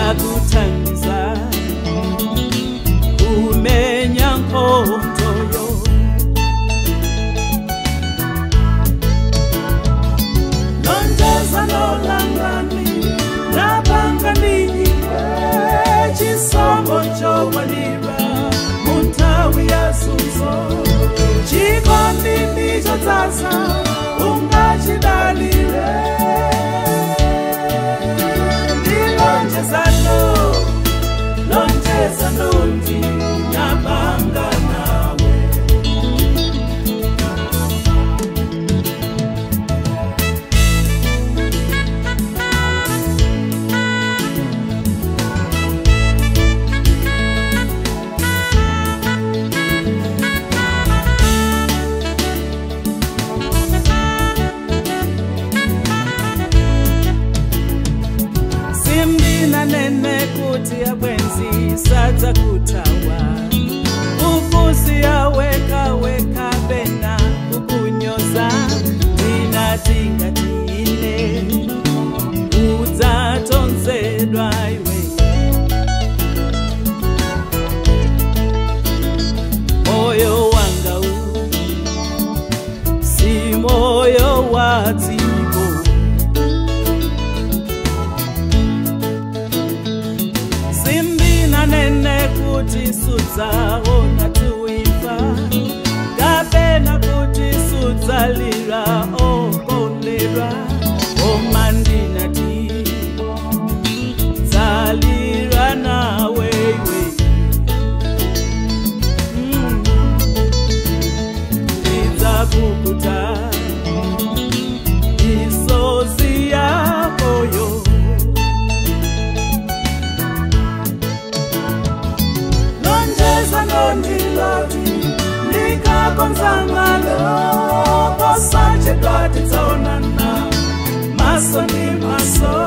kuthandiza kumenya nkhondo yo lonjeza lolangani napanga ninyimbe chisomo chokwaniba muntawi yazuzo chikondi ndicho dzasa ungachidalire lonjeza ndondi napanga nawe nene kuti abwenzi sadza kutawa ukusi aweka weka bena kukunyoza ndinatinga tine udzatonzedwa iwe moyo wanga si moyo wadziko nene kuti sudzaona tuifa kapena kuti sudzalira okolera omandinati dzalira nawe iwe idzakukuta isozi yakoyo ndiloti ndikakonzangalo posache dwati tsaonana maso ni maso